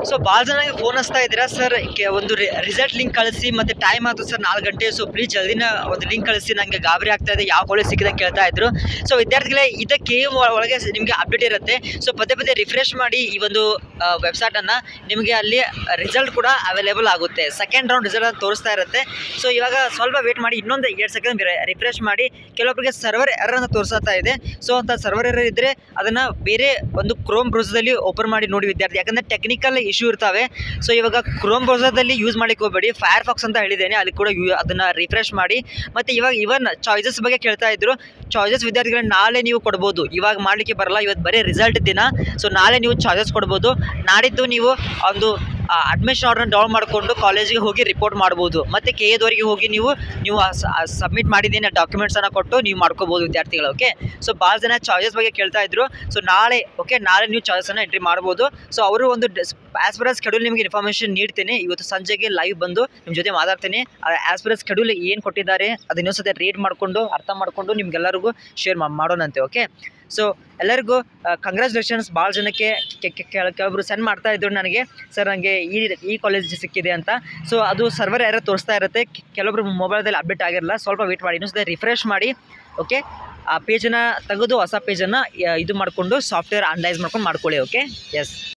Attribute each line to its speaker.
Speaker 1: So ಭಾಳ ಜನ phone ಹಚ್ತಾ ಇದ್ದೀರಾ ಸರ್, ಒಂದು ರಿಸಲ್ಟ್ ಲಿಂಕ್ ಕಳಿಸಿ ಮತ್ತು ಟೈಮ್ ಆಯ್ತು ಸರ್ 4 ಗಂಟೆ, ಸೊ ಪ್ಲೀಸ್ ಜಲ್ದಿನ ಒಂದು ಲಿಂಕ್ ಕಳಿಸಿ, ನನಗೆ ಗಾಬರಿ ಆಗ್ತಾ ಇದೆ ಯಾವ ಕಾಲೇಜ್ ಸಿಕ್ಕಿದೆ ಕೇಳ್ತಾ ಇದ್ರು. ಸೊ ವಿದ್ಯಾರ್ಥಿಗಳೇ, ಇದಕ್ಕೆ ಒಳಗೆ ನಿಮಗೆ ಅಪ್ಡೇಟ್ ಇರುತ್ತೆ. ಸೊ ಪದೇ ರಿಫ್ರೆಶ್ ಮಾಡಿ ಈ ಒಂದು ವೆಬ್ಸೈಟನ್ನು, ನಿಮಗೆ ಅಲ್ಲಿ ರಿಸಲ್ಟ್ ಕೂಡ ಅವೈಲೇಬಲ್ ಆಗುತ್ತೆ. ಸೆಕೆಂಡ್ ರೌಂಡ್ ರಿಸಲ್ಟ್ ಅಂತ ತೋರಿಸ್ತಾ ಇರುತ್ತೆ. ಸೊ ಇವಾಗ ಸ್ವಲ್ಪ ವೇಟ್ ಮಾಡಿ, ಇನ್ನೊಂದು 2 ಸೆಕೆಂಡ್ ರಿಫ್ರೆಶ್ ಮಾಡಿ. ಕೆಲವೊಬ್ಬರಿಗೆ ಸರ್ವರ್ ಎರರ್ ಅಂತ ತೋರಿಸ್ತಾ ಇದೆ. ಸೊ ಅಂತ ಸರ್ವರ್ ಎರರ್ ಇದ್ದರೆ ಅದನ್ನು ಬೇರೆ ಒಂದು ಕ್ರೋಮ್ ಬ್ರೌಸರ್ದಲ್ಲಿ ಓಪನ್ ಮಾಡಿ ನೋಡಿ ವಿದ್ಯಾರ್ಥಿ, ಯಾಕಂದರೆ ಟೆಕ್ನಿಕಲ್ ಇಶ್ಯೂ ಇರ್ತವೆ. ಸೊ ಇವಾಗ ಕ್ರೋಮ್ ಬ್ರೌಸರ್ದಲ್ಲಿ ಯೂಸ್ ಮಾಡಲಿಕ್ಕೆ ಹೋಗಬೇಡಿ, ಫೈರ್ಫಾಕ್ಸ್ ಅಂತ ಹೇಳಿದ್ದೇನೆ, ಅಲ್ಲಿ ಕೂಡ ಅದನ್ನು ರಿಫ್ರೆಶ್ ಮಾಡಿ. ಮತ್ತು ಇವಾಗ ಇವನ್ ಚಾಯ್ಸಸ್ ಬಗ್ಗೆ ಕೇಳ್ತಾ ಇದ್ರು. ಚಾಯ್ಸಸ್ ವಿದ್ಯಾರ್ಥಿಗಳನ್ನ ನಾಳೆ ನೀವು ಕೊಡ್ಬೋದು, ಇವಾಗ ಮಾಡಲಿಕ್ಕೆ ಬರಲ್ಲ, ಇವತ್ತು ಬರೀ ರಿಸಲ್ಟ್ ದಿನ. ಸೊ ನಾಳೆ ನೀವು ಚಾಯ್ಸಸ್ ಕೊಡ್ಬೋದು, ನಾಡಿದ್ದು ನೀವು ಒಂದು ಅಡ್ಮಿಷನ್ ಆರ್ಡರ್ನ ಡೌನ್ ಮಾಡಿಕೊಂಡು ಕಾಲೇಜಿಗೆ ಹೋಗಿ ರಿಪೋರ್ಟ್ ಮಾಡ್ಬೋದು. ಮತ್ತು KA ಹೋಗಿ ನೀವು ಸಬ್ಮಿಟ್ ಮಾಡಿದ್ದೀನಿ ಡಾಕ್ಯುಮೆಂಟ್ಸನ್ನು ಕೊಟ್ಟು ನೀವು ಮಾಡ್ಕೋಬೋದು ವಿದ್ಯಾರ್ಥಿಗಳು. ಓಕೆ, ಸೊ ಭಾಳ ಜನ ಚಾಯ್ಸಸ್ ಬಗ್ಗೆ ಕೇಳ್ತಾ ಇದ್ರು. ಸೊ ನಾಳೆ ನೀವು ಚಾಯ್ಸನ್ನು ಎಂಟ್ರಿ ಮಾಡ್ಬೋದು. ಸೊ ಅವರು ಒಂದು ಆ್ಯಸ್ ಪರ್ ಸ್ಕೆಡ್ಯೂಲ್ ನಿಮಗೆ ಇನ್ಫಾರ್ಮೇಷನ್ ನೀಡ್ತೀನಿ. ಇವತ್ತು ಸಂಜೆಗೆ ಲೈವ್ ಬಂದು ನಿಮ್ಮ ಜೊತೆ ಮಾತಾಡ್ತೀನಿ. ಆ್ಯಸ್ ಪರ್ ಸ್ಕೆಡ್ಯೂಲ್ ಏನು ಕೊಟ್ಟಿದ್ದಾರೆ ಅದು ಇನ್ನೊಂದು ಸತಿ ರೀಡ್ ಮಾಡಿಕೊಂಡು ಅರ್ಥ ಮಾಡಿಕೊಂಡು ನಿಮ್ಗೆಲ್ಲರಿಗೂ ಶೇರ್ ಮಾಡೋಣಂತೆ. ಓಕೆ, ಸೊ ಎಲ್ಲರಿಗೂ ಕಂಗ್ರ್ಯಾಚುಲೇಷನ್ಸ್. ಭಾಳ ಜನಕ್ಕೆ ಕೆಲವೊಬ್ಬರು ಸೆಂಡ್ ಮಾಡ್ತಾ ಇದ್ರು ನನಗೆ, ಸರ್ ನನಗೆ ಈ ಕಾಲೇಜ್ ಸಿಕ್ಕಿದೆ ಅಂತ. ಸೊ ಅದು ಸರ್ವರ್ ಎರರ್ ತೋರಿಸ್ತಾ ಇರುತ್ತೆ, ಕೆಲವೊಬ್ರು ಮೊಬೈಲ್ದಲ್ಲಿ ಅಪ್ಡೇಟ್ ಆಗಿರಲ್ಲ. ಸ್ವಲ್ಪ ವೇಟ್ ಮಾಡಿ, ಇನ್ನೊಂದು ರಿಫ್ರೆಶ್ ಮಾಡಿ. ಓಕೆ, ಆ ಪೇಜನ್ನು ತೆಗೆದು ಹೊಸ ಪೇಜನ್ನು ಇದು ಮಾಡಿಕೊಂಡು ಸಾಫ್ಟ್ವೇರ್ ಅನಲೈಸ್ ಮಾಡ್ಕೊಂಡು ಮಾಡ್ಕೊಳ್ಳಿ. Okay, S.